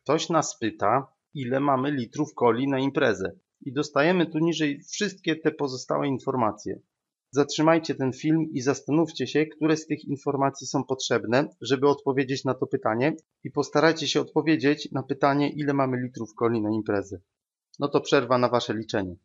Ktoś nas pyta, ile mamy litrów coli na imprezę i dostajemy tu niżej wszystkie te pozostałe informacje. Zatrzymajcie ten film i zastanówcie się, które z tych informacji są potrzebne, żeby odpowiedzieć na to pytanie i postarajcie się odpowiedzieć na pytanie, ile mamy litrów coli na imprezę. No to przerwa na wasze liczenie.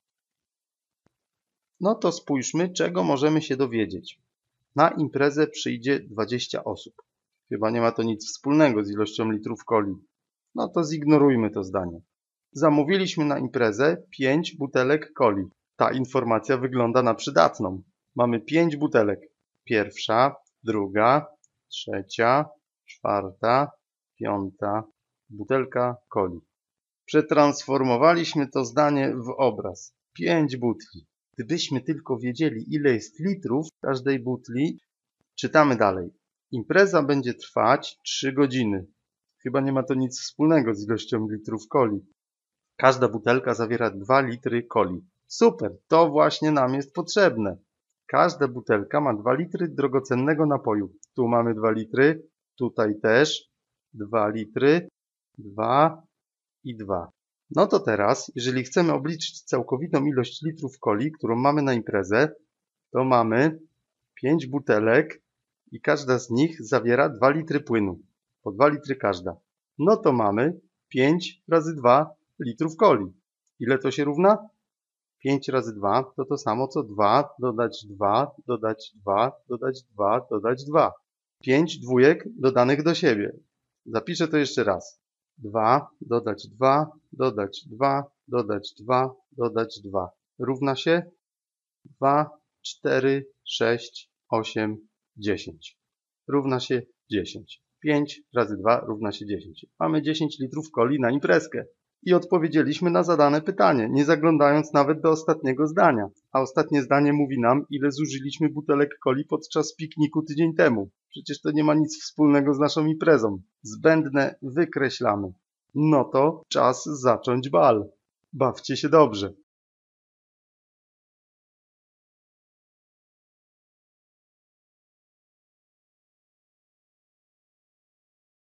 No to spójrzmy, czego możemy się dowiedzieć. Na imprezę przyjdzie 20 osób. Chyba nie ma to nic wspólnego z ilością litrów coli. No to zignorujmy to zdanie. Zamówiliśmy na imprezę 5 butelek coli. Ta informacja wygląda na przydatną. Mamy 5 butelek. Pierwsza, druga, trzecia, czwarta, piąta butelka coli. Przetransformowaliśmy to zdanie w obraz. 5 butli. Gdybyśmy tylko wiedzieli, ile jest litrów w każdej butli, czytamy dalej. Impreza będzie trwać 3 godziny. Chyba nie ma to nic wspólnego z ilością litrów coli. Każda butelka zawiera 2 litry coli. Super, to właśnie nam jest potrzebne. Każda butelka ma 2 litry drogocennego napoju. Tu mamy 2 litry, tutaj też 2 litry, 2 i 2. No to teraz, jeżeli chcemy obliczyć całkowitą ilość litrów coli, którą mamy na imprezę, to mamy 5 butelek i każda z nich zawiera 2 litry płynu. Po 2 litry każda. No to mamy 5 razy 2 litrów coli. Ile to się równa? 5 razy 2 to to samo co 2 dodać 2 dodać 2 dodać 2 dodać 2. 5 dwójek dodanych do siebie. Zapiszę to jeszcze raz. 2 dodać 2 dodać 2 dodać 2 dodać 2 równa się 2, 4, 6, 8, 10. Równa się 10. 5 razy 2 równa się 10. Mamy 10 litrów coli na imprezkę. I odpowiedzieliśmy na zadane pytanie, nie zaglądając nawet do ostatniego zdania. A ostatnie zdanie mówi nam, ile zużyliśmy butelek coli podczas pikniku tydzień temu. Przecież to nie ma nic wspólnego z naszą imprezą. Zbędne wykreślamy. No to czas zacząć bal. Bawcie się dobrze.